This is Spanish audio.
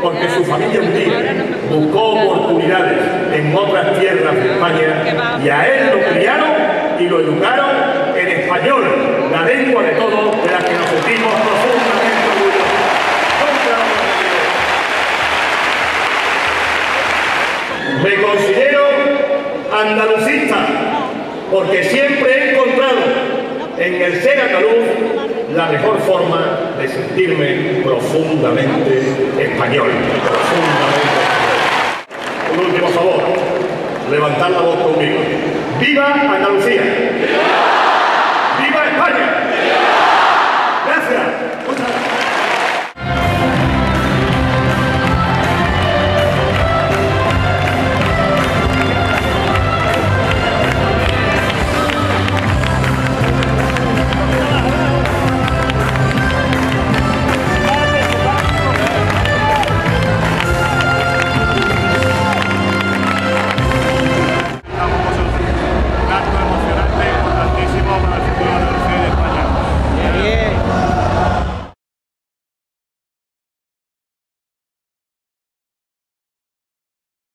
porque su familia un día buscó oportunidades en otras tierras de España y a él lo criaron y lo educaron en español, la lengua de todos, de la que nos sentimos profundamente orgullosos. Me considero andalucista porque siempre he encontrado en el ser andaluz la mejor forma de sentirme profundamente español. Un último favor, levantar la voz conmigo. ¡Viva Andalucía!